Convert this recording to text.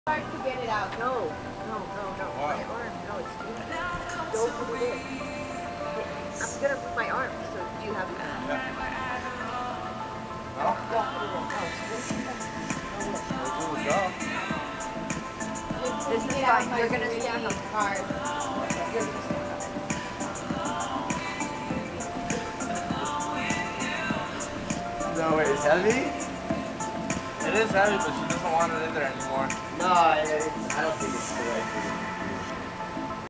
Hard to get it out. No. What? My arm. No, it's too much. Go put it in. I'm gonna move my arm. So do you have it? Yeah. No? Yeah, put it in. Oh, We'll do the job. this is fine. You're gonna see. Hard. You're gonna see. No, wait, it's heavy? It is heavy, but she doesn't want it in there anymore. No, I don't think it's the right thing.